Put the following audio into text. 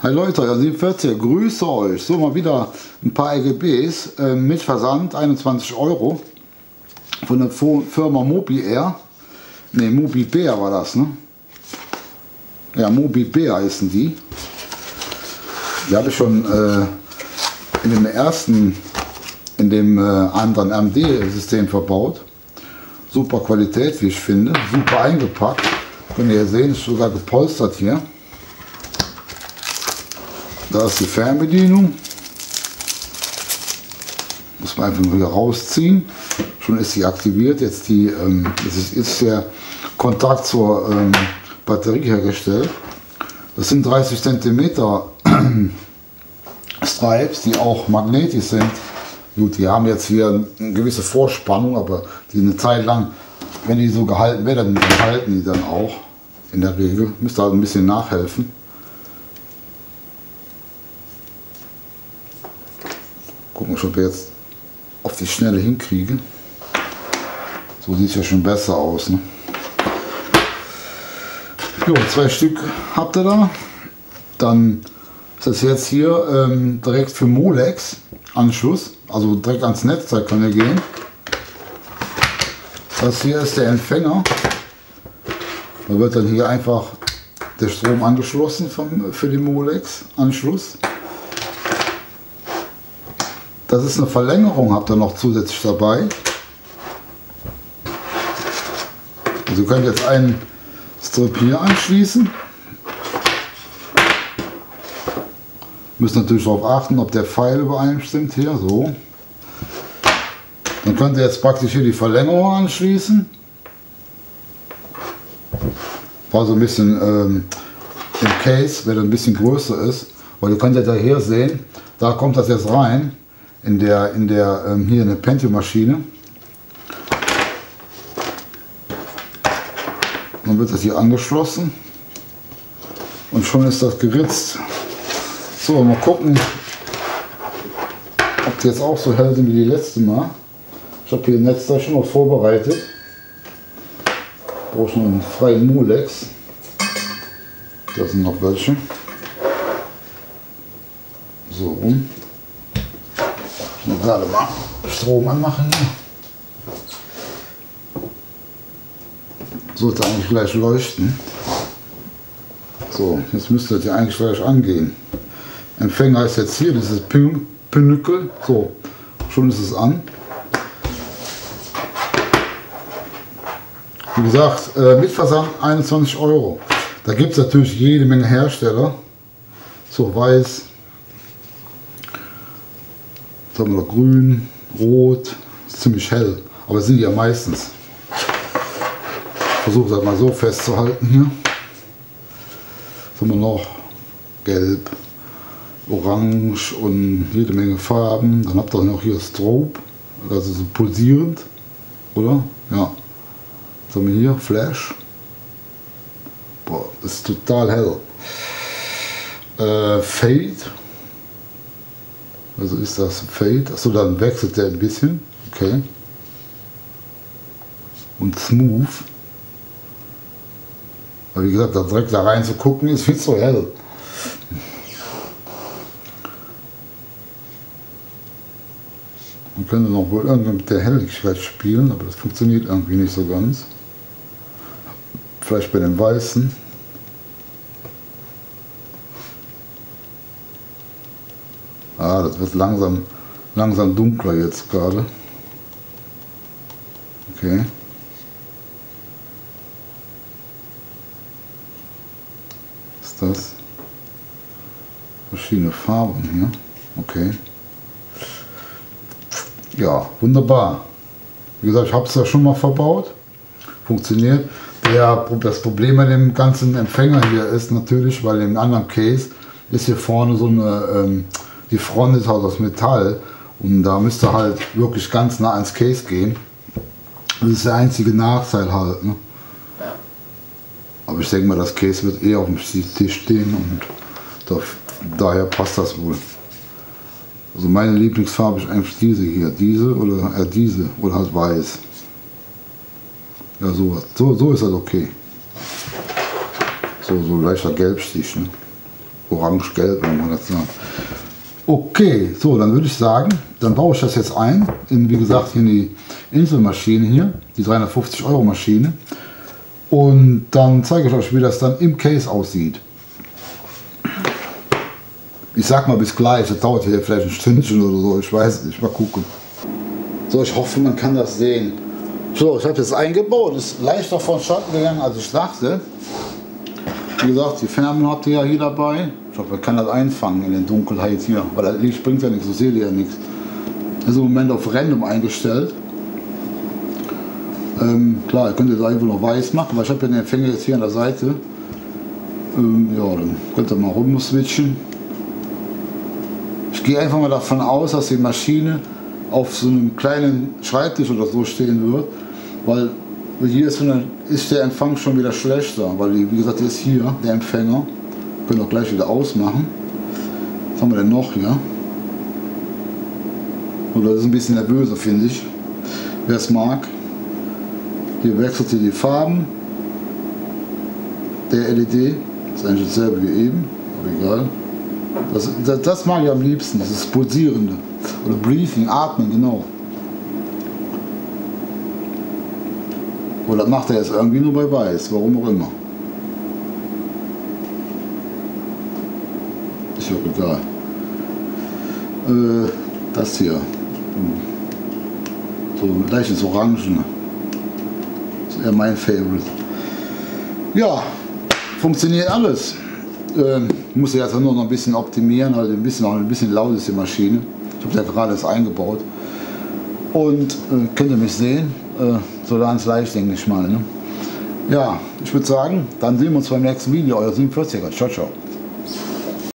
Hi Leute, euer 47, grüße euch. So, mal wieder ein paar RGBs mit Versand, 21 Euro von der Firma Mobi-Air. Ne, Mobi-Bär war das, ne? Ja, Mobi-Bär heißen die. Die habe ich schon in dem anderen MD-System verbaut. Super Qualität, wie ich finde. Super eingepackt. Könnt ihr sehen, ist sogar gepolstert hier. Da ist die Fernbedienung. Muss man einfach nur hier rausziehen. Schon ist sie aktiviert. Jetzt ist der Kontakt zur Batterie hergestellt. Das sind 30 cm Stripes, die auch magnetisch sind. Gut, die haben jetzt hier eine gewisse Vorspannung, aber die eine Zeit lang, wenn die so gehalten werden, dann halten die dann auch. In der Regel. Müsst ihr halt ein bisschen nachhelfen. Gucken, ob wir jetzt auf die Schnelle hinkriegen. So sieht es ja schon besser aus. Ne? Jo, 2 Stück habt ihr da. Dann ist das jetzt hier direkt für Molex Anschluss. Also direkt ans Netzteil kann er gehen. Das hier ist der Empfänger. Da wird dann hier einfach der Strom angeschlossen für den Molex Anschluss. Das ist eine Verlängerung, habt ihr noch zusätzlich dabei. Also ihr könnt jetzt einen Strip hier anschließen. Müsst natürlich darauf achten, ob der Pfeil übereinstimmt hier, so. Dann könnt ihr jetzt praktisch hier die Verlängerung anschließen. War so ein bisschen im Case, wenn er ein bisschen größer ist. Weil ihr könnt ja da hier sehen, da kommt das jetzt rein. Hier eine Pentium-Maschine. Dann wird das hier angeschlossen und schon ist das geritzt. So, mal gucken, ob die jetzt auch so hell sind wie die letzte Mal. Ich habe hier ein Netzteil schon noch vorbereitet. Ich brauche noch einen freien Molex. Da sind noch welche. So rum. Ich muss gerade mal Strom anmachen. Sollte eigentlich gleich leuchten. So, jetzt müsste das ja eigentlich gleich angehen. Empfänger ist jetzt hier, dieses Pinnacle. So, schon ist es an. Wie gesagt, mit Versand 21 Euro. Da gibt es natürlich jede Menge Hersteller. So, weiß. Jetzt haben wir noch grün, rot, ist ziemlich hell, aber sind die ja meistens. Ich versuche das mal so festzuhalten hier. Jetzt haben wir noch gelb, orange und jede Menge Farben. Dann habt ihr noch hier Strobe, also so pulsierend, oder? Ja. Jetzt haben wir hier Flash. Boah, das ist total hell. Fade. Also ist das Fade, achso, dann wechselt der ein bisschen, okay. Und Smooth. Aber wie gesagt, da direkt da rein zu gucken ist viel zu hell. Man könnte noch wohl irgendwie mit der Helligkeit spielen, aber das funktioniert irgendwie nicht so ganz. Vielleicht bei den Weißen. Ah, das wird langsam dunkler jetzt gerade. Okay. Was ist das? Verschiedene Farben hier. Okay. Ja, wunderbar. Wie gesagt, ich habe es ja schon mal verbaut. Funktioniert. Das Problem bei dem ganzen Empfänger hier ist natürlich, weil im anderen Case ist hier vorne so eine die Front ist halt aus Metall und da müsst ihr halt wirklich ganz nah ans Case gehen. Das ist der einzige Nachteil halt. Ne? Aber ich denke mal, das Case wird eher auf dem Tisch stehen und daher passt das wohl. Also meine Lieblingsfarbe ist eigentlich diese hier, diese oder halt weiß. Ja, sowas. So ist das okay. So leichter Gelbstich. Ne? Orange-Gelb, wenn man das sagt. Okay, so, dann würde ich sagen, dann baue ich das jetzt ein, in, wie gesagt, hier in die Inselmaschine hier, die 350 Euro Maschine. Und dann zeige ich euch, wie das dann im Case aussieht. Ich sag mal bis gleich, das dauert hier vielleicht ein Stündchen oder so, ich weiß nicht, mal gucken. So, ich hoffe, man kann das sehen. So, ich habe das eingebaut, ist leichter von Schatten gegangen, als ich dachte. Wie gesagt, die Fernbedienung habt ihr ja hier dabei. Ich hoffe, man kann das einfangen in der Dunkelheit hier, weil das Licht bringt ja nichts, so seht ihr ja nichts. Das ist im Moment auf Random eingestellt. Klar, ihr könnt das einfach noch weiß machen, weil ich habe ja den Empfänger jetzt hier an der Seite. Ja, dann könnt ihr mal rumswitchen. Ich gehe einfach mal davon aus, dass die Maschine auf so einem kleinen Schreibtisch oder so stehen wird, weil hier ist der Empfang schon wieder schlechter, weil wie gesagt, der ist hier, der Empfänger. Können wir auch gleich wieder ausmachen. Was haben wir denn noch hier? Oder das ist ein bisschen nervöser, finde ich. Wer es mag. Hier wechselt ihr die Farben der LED. Das ist eigentlich dasselbe wie eben, aber egal. Das mag ich am liebsten, dieses Pulsierende. Oder Breathing, Atmen, genau. Und das macht er jetzt irgendwie nur bei Weiß, warum auch immer. Ist ja egal. Das hier. So ein leichtes Orangen. Das ist eher mein Favorite. Ja, funktioniert alles. Muss jetzt nur noch ein bisschen optimieren, halt ein bisschen laut ist die Maschine. Ich habe ja gerade das eingebaut. Und könnt ihr mich sehen? So ganz leicht, denke ich mal. Ne? Ja, ich würde sagen, dann sehen wir uns beim nächsten Video. Euer 47er. Ciao, ciao.